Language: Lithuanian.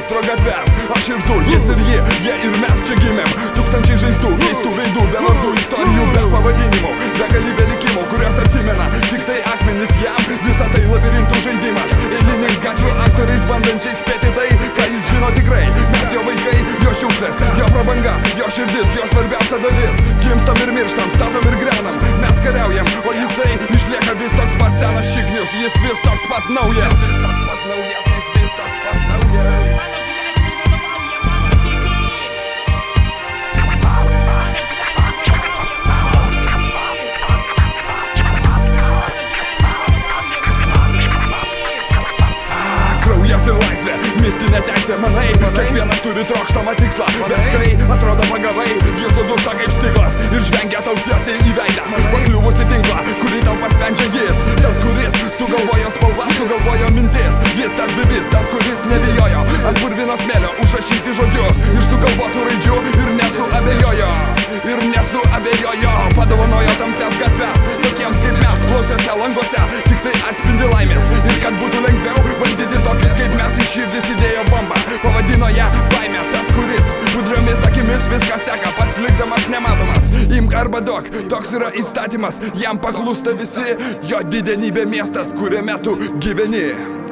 monstro gatves. Aš ir tu, jis ir jie ir mes čia gimėm. Tūkstančiai žaizdų, keistų veidų, be vardų istorijų, be pavadinimų, be galybė likimų, kurios atsimena tik tai akmenys jam. Visa tai labirintų žaidimas, eiliniais gatvių aktoriais bandančiais spėti tai, ką jis žino tikrai. Mes jo vaikai, jo šiukšlės, jo prabanga, jo širdis, jo svarbiausia dalis. Gimstam ir mirštam, statom ir grenam, mes kariaujam, o jisai išlieka vis toks pat senas šiknius. Jis vis toks pat naujas, jis toks pat naujas, jis vis toks pat naujas. Kraujas ir laisvė, mistinė teisė, manai, kiekvienas turi trokštamą tikslą. Bet kai atrodo pagavai, jis sudūsta kaip stiklas ir žvengia tau tiesiai į veidą. Pakliuvusi tinklą, kurį tau paspendžia jis, tas, kuris sugalvojo spalvą, sugalvojo mintis. Jis tas bibis, tas, kuris nebijojo ant purvino smėlio užrašyti žodžius ir sugalvotų raidžių ir nesuabejojo. Ir nesuabejojo, padovanojo tamsias gatves tokiems kaip mes, blausiuose languose tik tai atspindi laimės. Ir kad būtų lengviau valdyti tokius kaip mes, į širdis įdėjo bombą, pavadino ją baimė. Tas, kuris gudriomis akimis viską seka, pats likdamas nematomas. Imk arba duok, toks yra įstatymas, jam paklūsta visi. Jo didenybė miestas, kuriame tu gyveni.